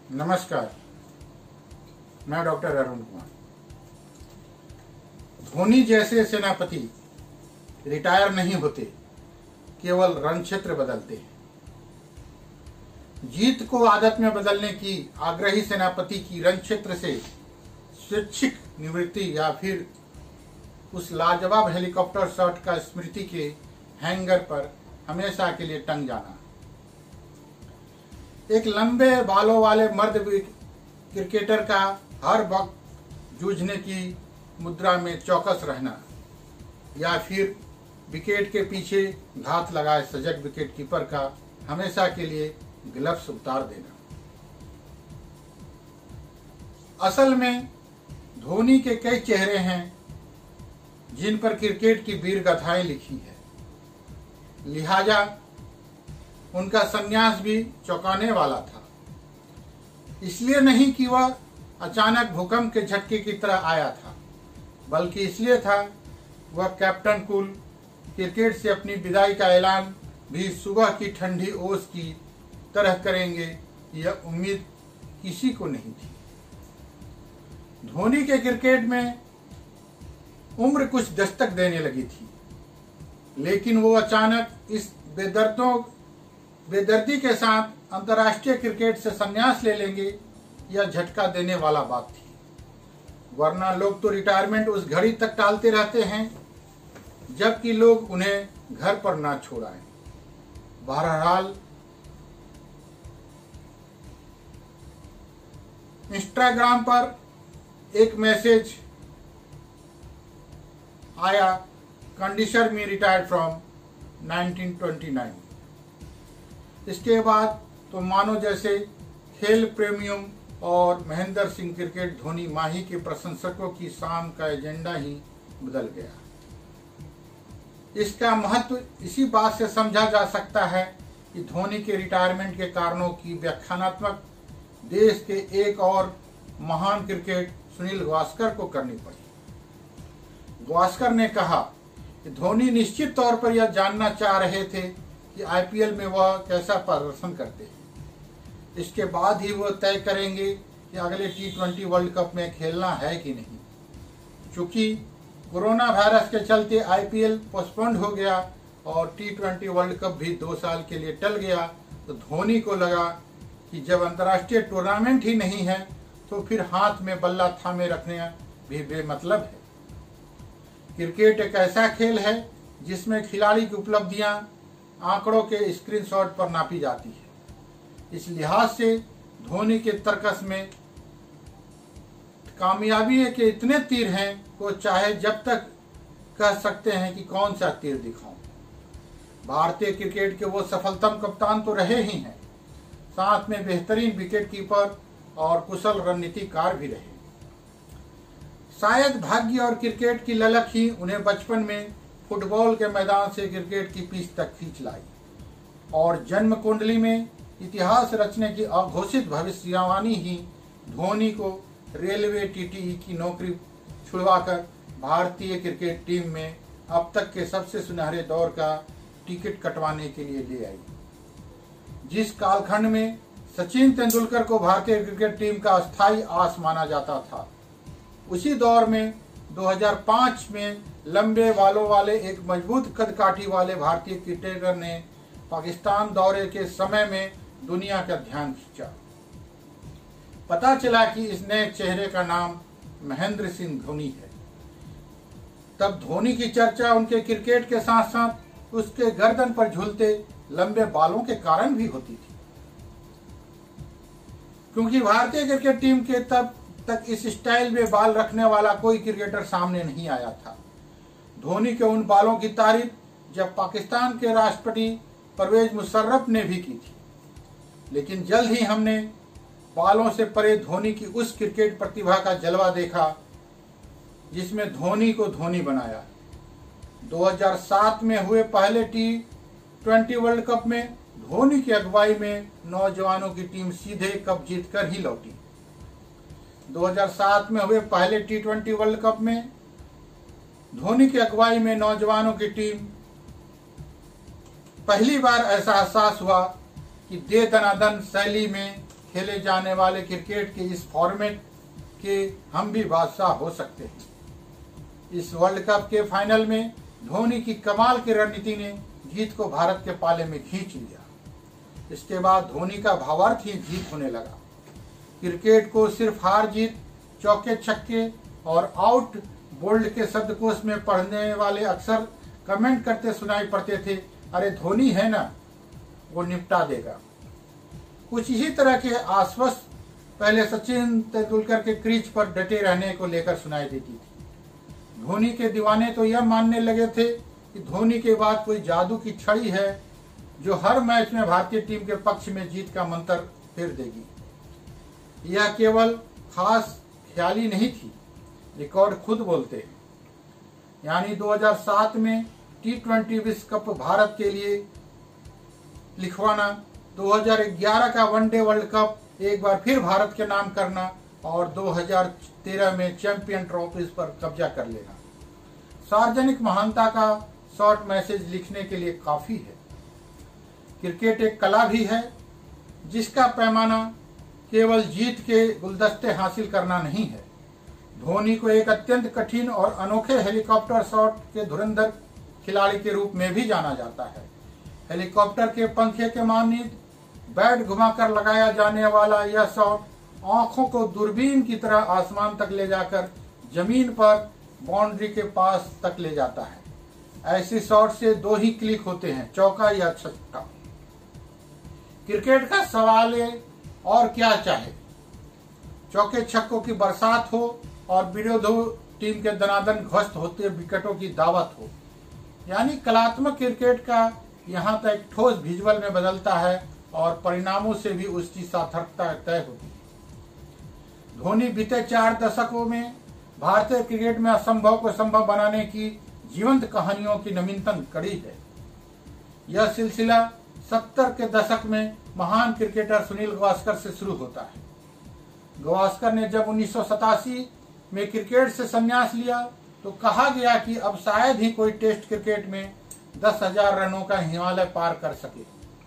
नमस्कार, मैं डॉक्टर अरुण कुमार। धोनी जैसे सेनापति रिटायर नहीं होते, केवल रण क्षेत्र बदलते हैं। जीत को आदत में बदलने की आग्रही सेनापति की रण क्षेत्र से स्वैच्छिक निवृत्ति या फिर उस लाजवाब हेलीकॉप्टर शॉट का स्मृति के हैंगर पर हमेशा के लिए टंग जाना। एक लंबे बालों वाले मर्द क्रिकेटर का हर वक्त जूझने की मुद्रा में चौकस रहना, या फिर विकेट के पीछे घात लगाए सजग विकेट कीपर का हमेशा के लिए ग्लव्स उतार देना। असल में धोनी के कई चेहरे हैं जिन पर क्रिकेट की वीर गाथाएं लिखी है, लिहाजा उनका संन्यास भी चौंकाने वाला था। इसलिए नहीं कि वह अचानक भूकंप के झटके की तरह आया था, बल्कि इसलिए था वह कैप्टन कूल क्रिकेट से अपनी विदाई का ऐलान भी सुबह की ठंडी ओस की तरह करेंगे, यह उम्मीद किसी को नहीं थी। धोनी के क्रिकेट में उम्र कुछ दस्तक देने लगी थी, लेकिन वो अचानक इस बेदर्दी के साथ अंतर्राष्ट्रीय क्रिकेट से संन्यास ले लेंगे, यह झटका देने वाला बात थी। वरना लोग तो रिटायरमेंट उस घड़ी तक टालते रहते हैं जबकि लोग उन्हें घर पर ना छोड़ाएं। बहरहाल इंस्टाग्राम पर एक मैसेज आया, कंडीशन मी रिटायर्ड फ्रॉम 1929। इसके बाद तो मानो जैसे खेल प्रेमियों और महेंद्र सिंह क्रिकेट धोनी माही के प्रशंसकों की शाम का एजेंडा ही बदल गया। इसका महत्व इसी बात से समझा जा सकता है कि धोनी के रिटायरमेंट के कारणों की व्याख्यानात्मक देश के एक और महान क्रिकेट सुनील गावस्कर को करनी पड़ी। गावस्कर ने कहा कि धोनी निश्चित तौर पर यह जानना चाह रहे थे कि आईपीएल में वह कैसा प्रदर्शन करते हैं। इसके बाद ही वह तय करेंगे कि अगले T20 वर्ल्ड कप में खेलना है कि नहीं। चूंकि कोरोना वायरस के चलते आईपीएल पोस्टपोन्ड हो गया और T20 वर्ल्ड कप भी 2 साल के लिए टल गया, तो धोनी को लगा कि जब अंतर्राष्ट्रीय टूर्नामेंट ही नहीं है तो फिर हाथ में बल्ला थामे रखने भी बेमतलब है। क्रिकेट एक ऐसा खेल है जिसमें खिलाड़ी की उपलब्धियां आंकड़ों के स्क्रीनशॉट पर नापी जाती है। इस लिहाज से धोनी के तर्कस में कामयाबी के इतने तीर हैं को चाहे जब तक कह सकते हैं कि कौन सा तीर दिखाऊं। भारतीय क्रिकेट के वो सफलतम कप्तान तो रहे ही हैं, साथ में बेहतरीन विकेट कीपर और कुशल रणनीतिकार भी रहे। शायद भाग्य और क्रिकेट की ललक ही उन्हें बचपन में फुटबॉल के मैदान से क्रिकेट की पिच तक खींच लाई और जन्म कुंडली में इतिहास रचने की अघोषित भविष्यवाणी ही धोनी को रेलवे टीटीई की नौकरी छुड़वाकर भारतीय क्रिकेट टीम में अब तक के सबसे सुनहरे दौर का टिकट कटवाने के लिए ले आई। जिस कालखंड में सचिन तेंदुलकर को भारतीय क्रिकेट टीम का अस्थायी आस माना जाता था, उसी दौर में 2005 में लंबे बालों वाले एक मजबूत कदकाठी वाले भारतीय क्रिकेटर ने पाकिस्तान दौरे के समय में दुनिया का ध्यान खींचा। पता चला कि इस नए चेहरे का नाम महेंद्र सिंह धोनी है। तब धोनी की चर्चा उनके क्रिकेट के साथ साथ उसके गर्दन पर झूलते लंबे बालों के कारण भी होती थी, क्योंकि भारतीय क्रिकेट टीम के तब तक इस स्टाइल में बाल रखने वाला कोई क्रिकेटर सामने नहीं आया था। धोनी के उन बालों की तारीफ जब पाकिस्तान के राष्ट्रपति परवेज मुशर्रफ ने भी की थी, लेकिन जल्द ही हमने बालों से परे धोनी की उस क्रिकेट प्रतिभा का जलवा देखा जिसमें धोनी को धोनी बनाया। 2007 में हुए पहले T20 वर्ल्ड कप में धोनी की अगुवाई में नौजवानों की टीम सीधे कप जीतकर ही लौटी। 2007 में हुए पहले T20 वर्ल्ड कप में धोनी की अगुवाई में नौजवानों की टीम पहली बार ऐसा एहसास हुआ कि दे दनादन शैली में खेले जाने वाले क्रिकेट के इस फॉर्मेट के हम भी बादशाह हो सकते हैं। इस वर्ल्ड कप के फाइनल में धोनी की कमाल की रणनीति ने जीत को भारत के पाले में खींच लिया। इसके बाद धोनी का भावार्थ ही जीत होने लगा। क्रिकेट को सिर्फ हार जीत, चौके छक्के और आउट बोल्ड के शब्दकोश में पढ़ने वाले अक्सर कमेंट करते सुनाई पड़ते थे, अरे धोनी है ना, वो निपटा देगा। कुछ इसी तरह के आश्वस्त पहले सचिन तेंदुलकर के क्रीज पर डटे रहने को लेकर सुनाई देती थी। धोनी के दीवाने तो यह मानने लगे थे कि धोनी के बाद कोई जादू की छड़ी है जो हर मैच में भारतीय टीम के पक्ष में जीत का मंत्र फेर देगी। यह केवल खास ख्याली नहीं थी, रिकॉर्ड खुद बोलते हैं। यानी 2007 में T20 विश्व कप भारत के लिए लिखवाना, 2011 का वनडे वर्ल्ड कप एक बार फिर भारत के नाम करना और 2013 में चैंपियन ट्रॉफीज पर कब्जा कर लेना सार्वजनिक महानता का शॉर्ट मैसेज लिखने के लिए काफी है। क्रिकेट एक कला भी है जिसका पैमाना केवल जीत के गुलदस्ते हासिल करना नहीं है। धोनी को एक अत्यंत कठिन और अनोखे हेलीकॉप्टर शॉट के धुरंधर खिलाड़ी के रूप में भी जाना जाता है। हेलीकॉप्टर के पंखे के मानित बैट घुमाकर लगाया जाने वाला यह शॉट आंखों को दूरबीन की तरह आसमान तक ले जाकर जमीन पर बाउंड्री के पास तक ले जाता है। ऐसे शॉट से दो ही क्लिक होते हैं, चौका या छक्का। क्रिकेट का सवाल है और क्या चाहे, चौके छक्कों की बरसात हो और विरोधी टीम के दनादन ध्वस्त होते विकेटों की दावत हो। यानी कलात्मक क्रिकेट का यहाँ तक ठोस विजुअल में बदलता है और परिणामों से भी उसकी सार्थकता तय होती है। धोनी बीते 4 दशकों में भारतीय क्रिकेट में असंभव को संभव बनाने की जीवंत कहानियों की नवीनतम कड़ी है। यह सिलसिला 70 के दशक में महान क्रिकेटर सुनील गावस्कर से शुरू होता है। गावस्कर ने जब 1987 में क्रिकेट से संन्यास लिया तो कहा गया कि अब शायद ही कोई टेस्ट क्रिकेट में 10,000 रनों का हिमालय पार कर सके।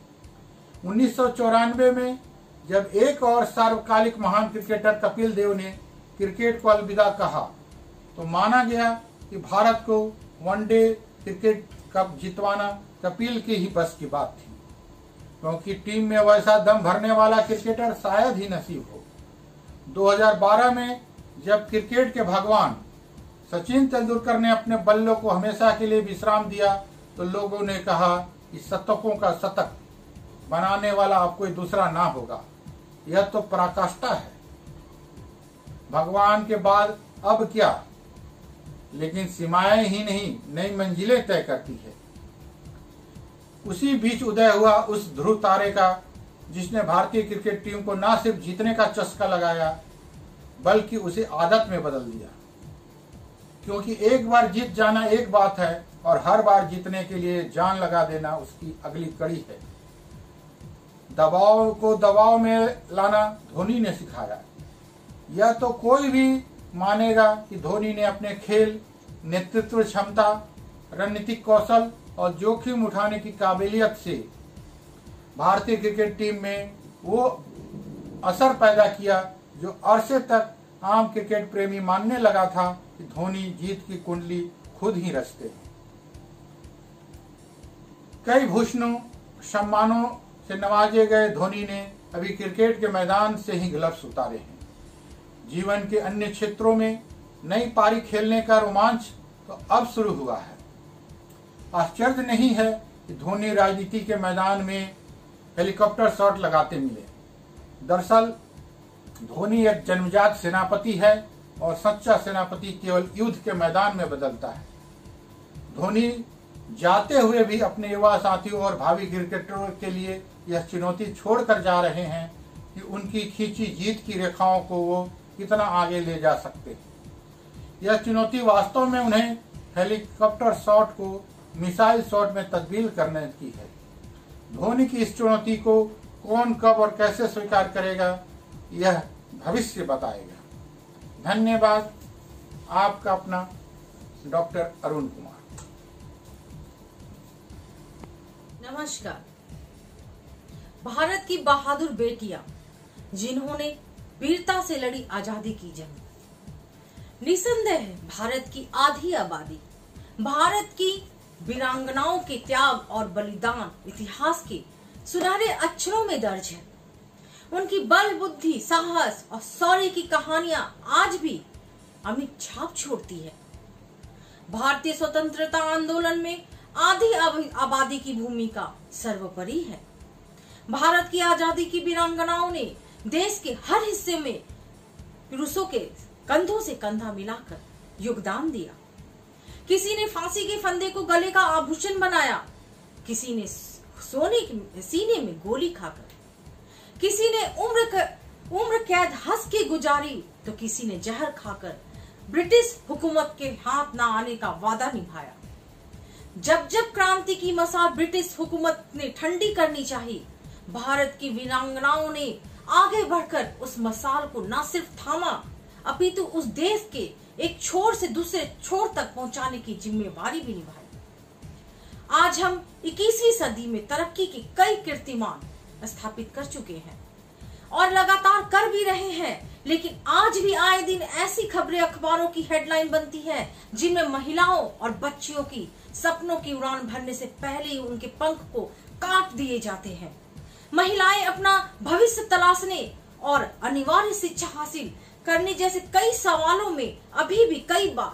1994 में जब एक और सार्वकालिक महान क्रिकेटर कपिल देव ने क्रिकेट को अलविदा कहा तो माना गया कि भारत को वनडे क्रिकेट कप जितवाना कपिल की ही बस की बात थी, क्योंकि टीम में वैसा दम भरने वाला क्रिकेटर शायद ही नसीब हो। 2012 में जब क्रिकेट के भगवान सचिन तेंदुलकर ने अपने बल्लों को हमेशा के लिए विश्राम दिया तो लोगों ने कहा कि शतकों का शतक बनाने वाला अब कोई दूसरा ना होगा। यह तो पराकाष्ठा है, भगवान के बाद अब क्या। लेकिन सीमाएं ही नहीं नई मंजिलें तय करती है। उसी बीच उदय हुआ उस ध्रुव तारे का जिसने भारतीय क्रिकेट टीम को न सिर्फ जीतने का चस्का लगाया बल्कि उसे आदत में बदल दिया। क्योंकि एक बार जीत जाना एक बात है और हर बार जीतने के लिए जान लगा देना उसकी अगली कड़ी है। दबाव को दबाव में लाना धोनी ने सिखाया। यह तो कोई भी मानेगा कि धोनी ने अपने खेल, नेतृत्व क्षमता, रणनीतिक कौशल और जोखिम उठाने की काबिलियत से भारतीय क्रिकेट टीम में वो असर पैदा किया जो अरसे तक आम क्रिकेट प्रेमी मानने लगा था कि धोनी जीत की कुंडली खुद ही रचते हैं। कई भूषणों सम्मानों से नवाजे गए धोनी ने अभी क्रिकेट के मैदान से ही ग्लव्स उतारे हैं। जीवन के अन्य क्षेत्रों में नई पारी खेलने का रोमांच तो अब शुरू हुआ है। आश्चर्य नहीं है कि धोनी राजनीति के मैदान में हेलीकॉप्टर शॉट लगाते मिले। दरअसल धोनी एक जन्मजात सेनापति है और सच्चा सेनापति केवल युद्ध के मैदान में बदलता है। धोनी जाते हुए भी अपने युवा साथियों और भावी क्रिकेटरों के लिए यह चुनौती छोड़कर जा रहे हैं कि उनकी खींची जीत की रेखाओं को वो कितना आगे ले जा सकते हैं। यह चुनौती वास्तव में उन्हें हेलीकॉप्टर शॉट को मिसाइल शॉट में तब्दील करने की है। धोनी की इस चुनौती को कौन, कब और कैसे स्वीकार करेगा यह भविष्य बताएगा। धन्यवाद। आपका अपना डॉक्टर अरुण कुमार। नमस्कार। भारत की बहादुर बेटियां जिन्होंने वीरता से लड़ी आजादी की जंग। निसंदेह भारत की आधी आबादी, भारत की वीरांगनाओं के त्याग और बलिदान इतिहास के सुनहरे अक्षरों में दर्ज है। उनकी बल, बुद्धि, साहस और शौर्य की कहानियां आज भी अमिट छाप छोड़ती है। भारतीय स्वतंत्रता आंदोलन में आधी आबादी की भूमिका सर्वोपरि है। भारत की आजादी की वीरांगनाओं ने देश के हर हिस्से में पुरुषों के कंधों से कंधा मिलाकर योगदान दिया। किसी ने फांसी के फंदे को गले का आभूषण बनाया, किसी ने सोने के सीने में गोली खाकर, किसी ने उम्र कैद हंस के गुजारी, तो किसी ने जहर खाकर ब्रिटिश हुकूमत के हाथ न आने का वादा निभाया। जब जब क्रांति की मसाल ब्रिटिश हुकूमत ने ठंडी करनी चाहिए, भारत की वीरांगनाओं ने आगे बढ़कर उस मसाल को न सिर्फ थामा, अपितु उस देश के एक छोर से दूसरे छोर तक पहुंचाने की जिम्मेवारी भी निभाई। आज हम 21वीं सदी में तरक्की के कई कीर्तिमान स्थापित कर चुके हैं और लगातार कर भी रहे हैं, लेकिन आज भी आए दिन ऐसी खबरें अखबारों की हेडलाइन बनती है जिनमें महिलाओं और बच्चियों की सपनों की उड़ान भरने से पहले ही उनके पंख को काट दिए जाते हैं। महिलाएं अपना भविष्य तलाशने और अनिवार्य शिक्षा हासिल करने जैसे कई सवालों में अभी भी कई बार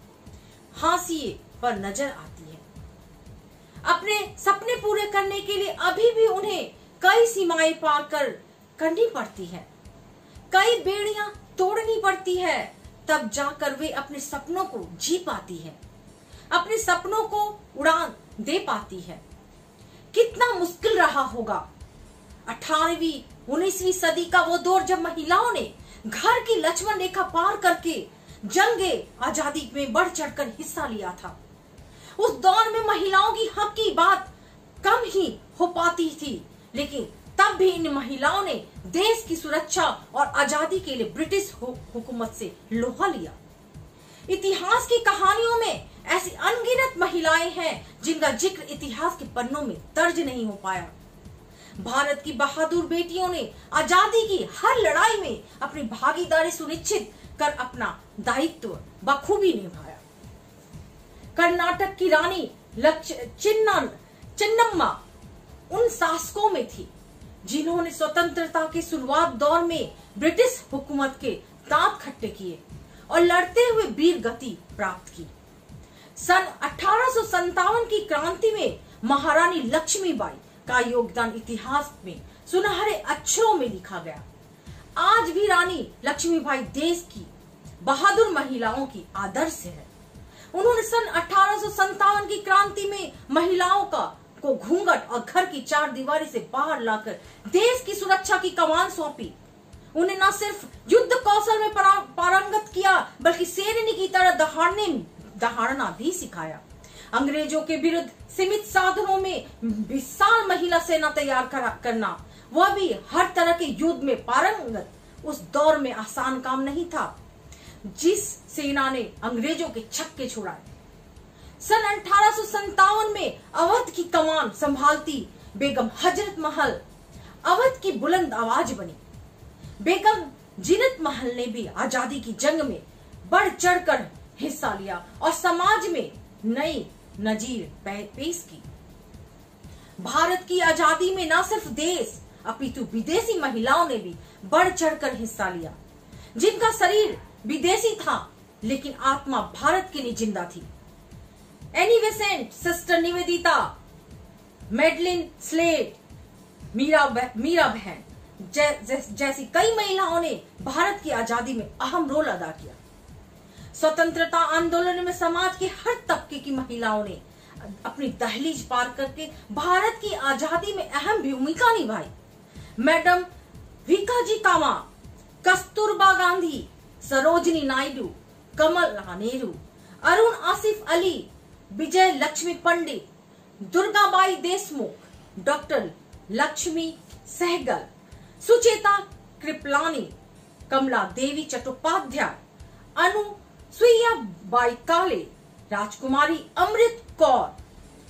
हाशिए पर नजर आती है। अपने सपने पूरे करने के लिए अभी भी उन्हें कई सीमाएं पार करनी पड़ती है, कई बेड़ियां तोड़नी पड़ती है, तब जाकर वे अपने सपनों को जी पाती है, अपने सपनों को उड़ान दे पाती है। कितना मुश्किल रहा होगा 18वीं 19वीं सदी का वो दौर, जब महिलाओं ने घर की लक्ष्मण रेखा पार करके जंगे आजादी में बढ़ चढ़कर हिस्सा लिया था। उस दौर में महिलाओं की हक की बात कम ही हो पाती थी, लेकिन तब भी इन महिलाओं ने देश की सुरक्षा और आजादी के लिए ब्रिटिश हुकूमत से लोहा लिया। इतिहास की कहानियों में ऐसी अनगिनत महिलाएं हैं जिनका जिक्र इतिहास के पन्नों में दर्ज नहीं हो पाया। भारत की बहादुर बेटियों ने आजादी की हर लड़ाई में अपनी भागीदारी सुनिश्चित कर अपना दायित्व बखूबी निभाया। कर्नाटक की रानी चिन्नम्मा उन शासकों में थी जिन्होंने स्वतंत्रता के शुरुआत दौर में ब्रिटिश हुकूमत के दांत खट्टे किए और लड़ते हुए वीर गति प्राप्त की। सन 1857 की क्रांति में महारानी लक्ष्मीबाई का योगदान इतिहास में सुनहरे अक्षरों में लिखा गया। आज भी रानी लक्ष्मीबाई देश की बहादुर महिलाओं की आदर्श है। उन्होंने सन 1857 की क्रांति में महिलाओं को घूंघट और घर की चार दीवारी से बाहर लाकर देश की सुरक्षा की कमान सौंपी। उन्हें न सिर्फ युद्ध कौशल में पारंगत किया, बल्कि शेरनी की तरह दहाड़ना भी सिखाया। अंग्रेजों के विरुद्ध सीमित साधनों में विशाल महिला सेना तैयार करना, वह भी हर तरह के युद्ध में पारंगत, उस दौर में आसान काम नहीं था। जिस सेना ने अंग्रेजों के छक्के छुड़ाए। सन 1857 में अवध की कमान संभालती बेगम हजरत महल अवध की बुलंद आवाज बनी। बेगम जीनत महल ने भी आजादी की जंग में बढ़ चढ़कर हिस्सा लिया और समाज में नई नजीर पेश की। भारत की आजादी में न सिर्फ देश अपितु विदेशी महिलाओं ने भी बढ़ चढ़कर हिस्सा लिया, जिनका शरीर विदेशी था लेकिन आत्मा भारत के लिए जिंदा थी। Annie Besant, sister Nivedita, Madeleine Slade, Meera Behn जैसी कई महिलाओं ने भारत की आजादी में अहम रोल अदा किया। स्वतंत्रता आंदोलन में समाज के हर तबके की महिलाओं ने अपनी दहलीज पार करके भारत की आजादी में अहम भूमिका निभाई। मैडम भीकाजी कामा, कस्तूरबा गांधी, सरोजिनी नायडू, कमला नेहरू, अरुण आसिफ अली, विजय लक्ष्मी पंडित, दुर्गाबाई देशमुख, डॉक्टर लक्ष्मी सहगल, सुचेता कृपलानी, कमला देवी चट्टोपाध्याय, अनुसुईया बाई काले, राजकुमारी अमृत कौर,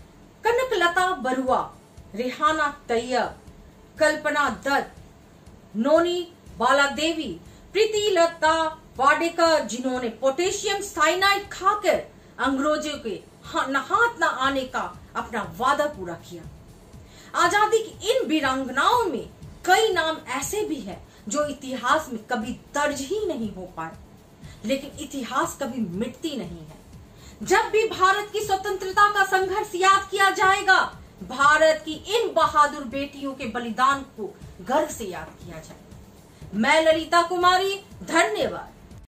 कनकलता बरुआ, रेहाना तैयब, कल्पना दत्त, नोनी बाला देवी, प्रीति लता वाडेकर, जिन्होंने पोटेशियम साइनाइड खाकर अंग्रेजों के हाथ न आने का अपना वादा पूरा किया। आजादी की इन वीरांगनाओं में कई नाम ऐसे भी हैं जो इतिहास में कभी दर्ज ही नहीं हो पाए, लेकिन इतिहास कभी मिटती नहीं है। जब भी भारत की स्वतंत्रता का संघर्ष याद किया जाएगा, भारत की इन बहादुर बेटियों के बलिदान को गर्व से याद किया जाएगा। मैं ललिता कुमारी, धन्यवाद।